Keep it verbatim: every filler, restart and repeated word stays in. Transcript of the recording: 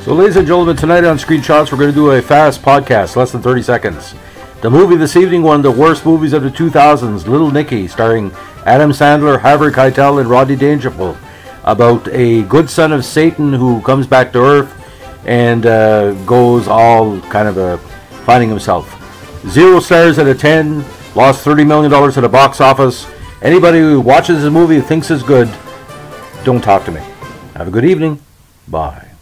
So, ladies and gentlemen, tonight on Screenshots, we're going to do a fast podcast, less than thirty seconds. The movie this evening, one of the worst movies of the two thousands, Little Nicky, starring Adam Sandler, Harvey Keitel, and Rodney Dangerfield, about a good son of Satan who comes back to Earth and uh, goes all kind of uh, finding himself. Zero stars out of ten, lost thirty million dollars at the box office. Anybody who watches this movie who thinks it's good, don't talk to me. Have a good evening. Bye.